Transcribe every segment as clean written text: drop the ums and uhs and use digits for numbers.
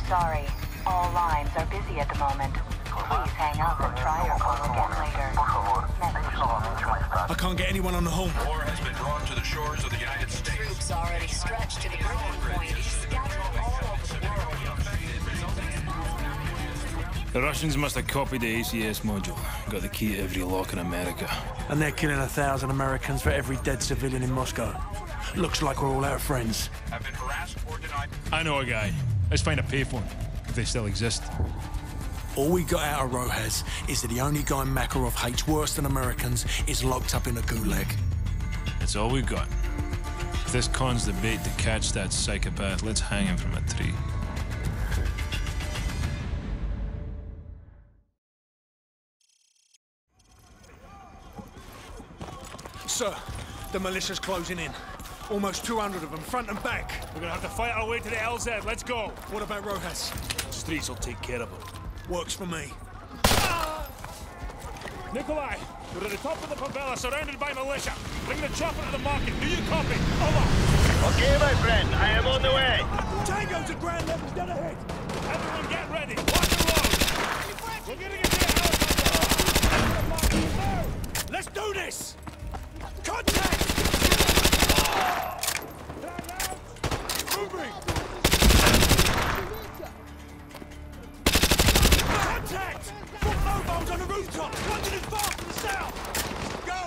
Sorry, all lines are busy at the moment. Please hang up and try your call again later. I can't get anyone on the home. War has been drawn to the shores of the United States. Troops already stretched to the breaking point, scattered all over the world. The Russians must have copied the ACS module. Got the key to every lock in America. And they're killing 1,000 Americans for every dead civilian in Moscow. Looks like we're all out of friends. Have been harassed or denied. I know a guy. Let's find a payphone, if they still exist. All we got out of Rojas is that the only guy Makarov hates worse than Americans is locked up in a gulag. That's all we've got. If this con's the bait to catch that psychopath, let's hang him from a tree. Sir, the militia's closing in. Almost 200 of them, front and back. We're gonna have to fight our way to the LZ. Let's go. What about Rojas? Streets will take care of him. Works for me. Nikolai, we're at the top of the favela, surrounded by militia. Bring the chopper to the market. Do you copy? Over. Okay, my friend, I am on the way. Tango's at ground level, dead ahead. Everyone get ready. Lock and load. We're gonna get the helicopter. Let's do this! Contact! Moving! Contact! Four mobiles on the rooftop! London is far from the south! Go!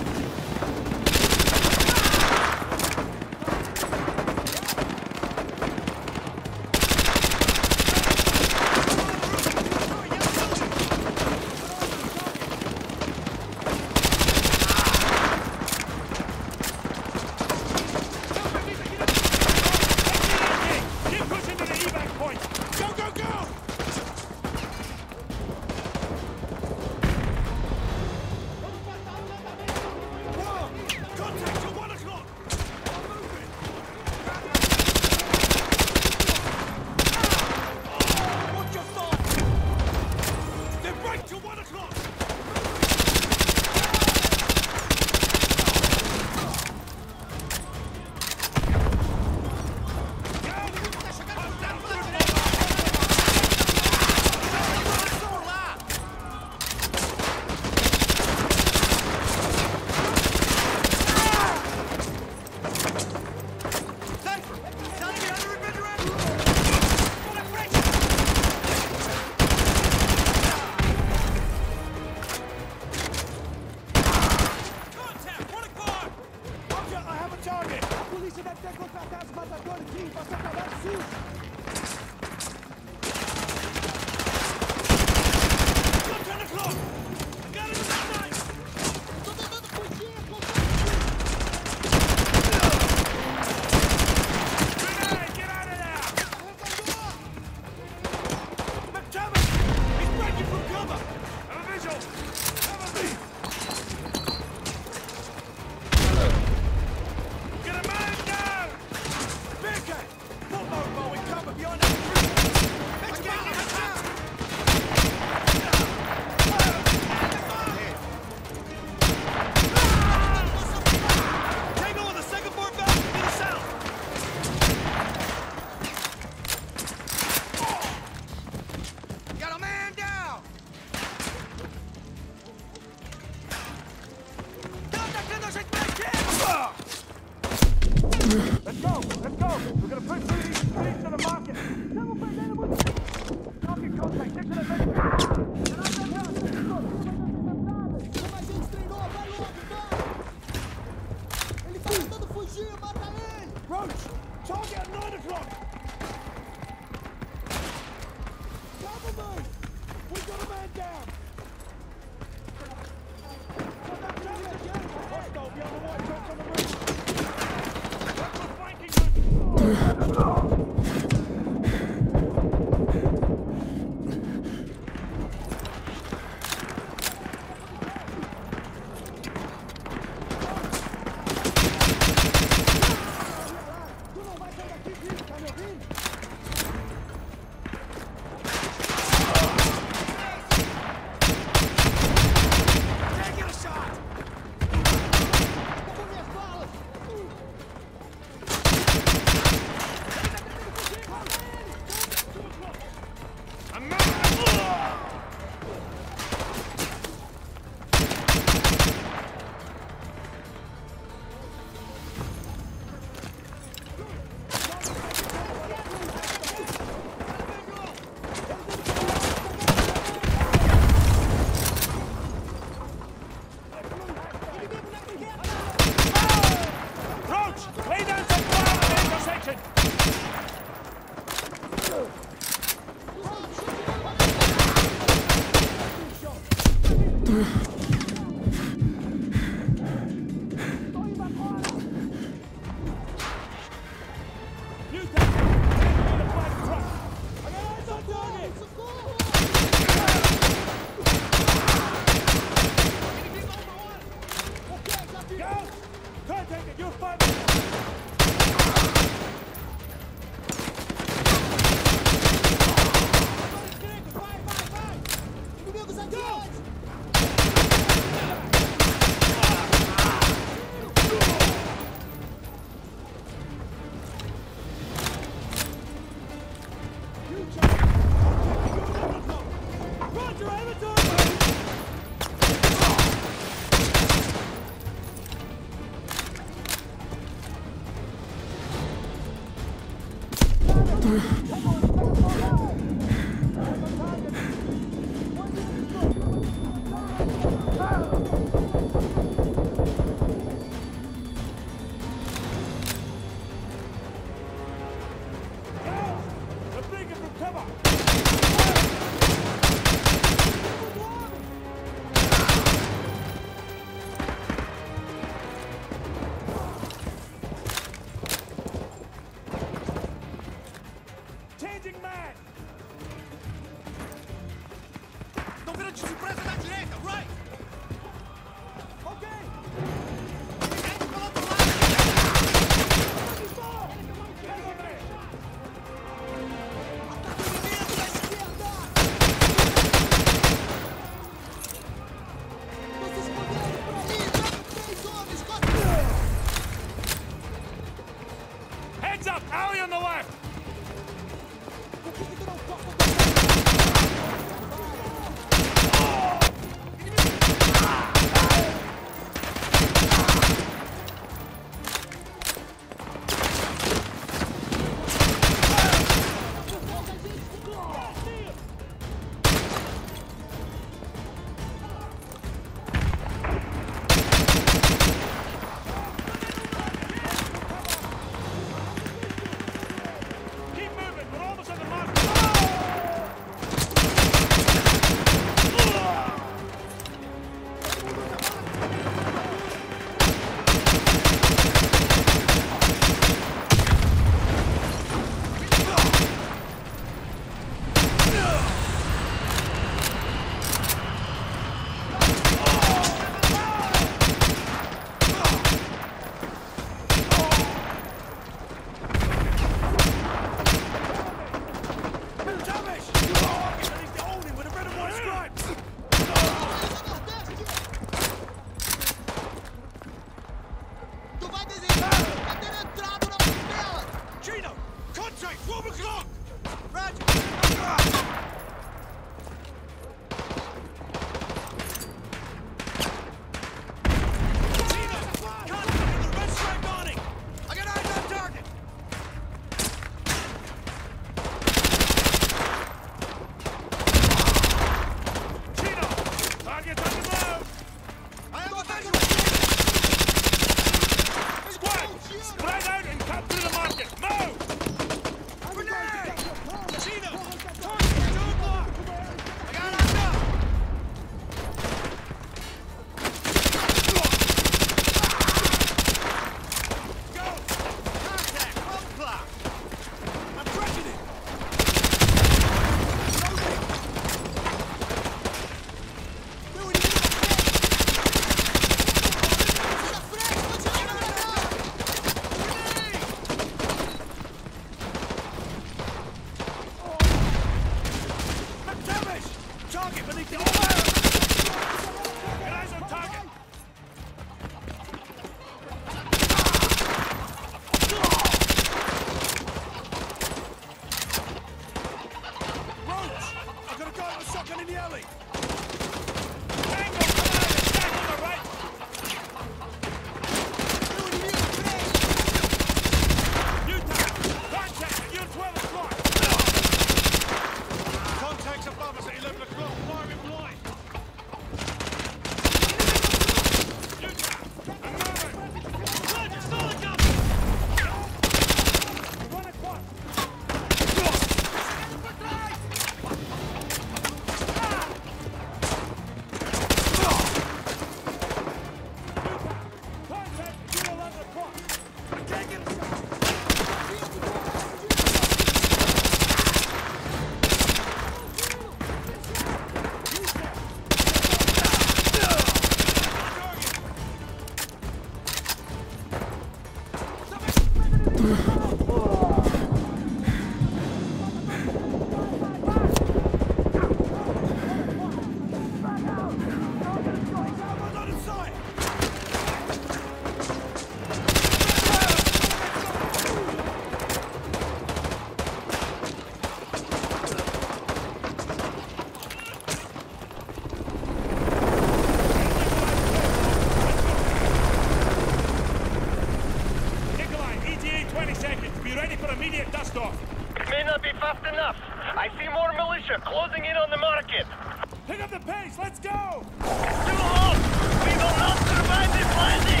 militia closing in on the market. Pick up the pace, let's go! Too long! We will not survive this landing!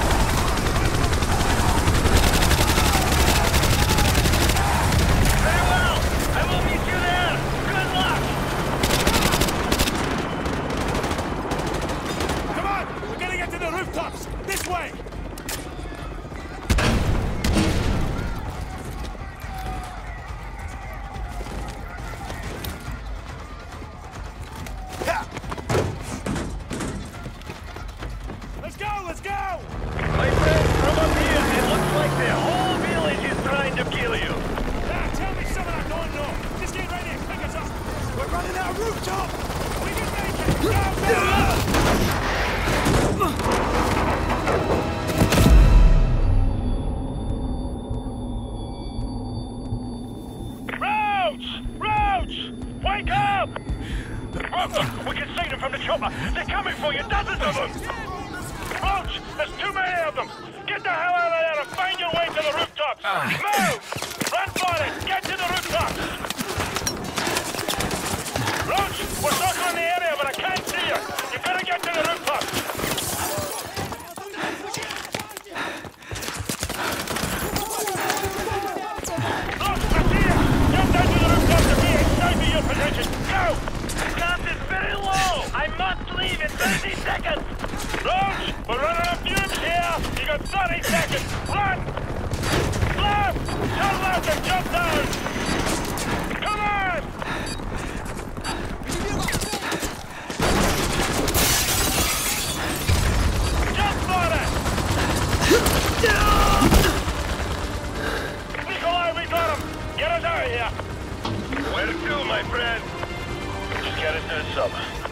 Very well! I will meet you there! Good luck! Come on! We're gonna get to the rooftops! This way! Let's go! Let's go! My friend, from up here, it looks like the whole village is trying to kill you. Now, tell me something I don't know! Just get ready and pick us up! We're running out of rooftop! We can make it! Go, Roach! Roach! Wake up! We can see them from the chopper. They're coming for you, dozens of them! Roach! There's too many of them! Get the hell out of there and find your way to the rooftops! Move! Run for it! Get to the rooftops! Roach! We're circling the area, but I can't see you! You gotta get to the rooftops! Roach, I see you! Jump down to the rooftops and be inside of your position! Go! The gas is very low! I must leave in 30 seconds! Roach! We're running out of fumes here! You got 30 seconds! Run! Left! Turn left and jump down! Come on! Jump for it! Nikolai, we got him! Get us out of here! Where to, my friend? Just get us to the sub.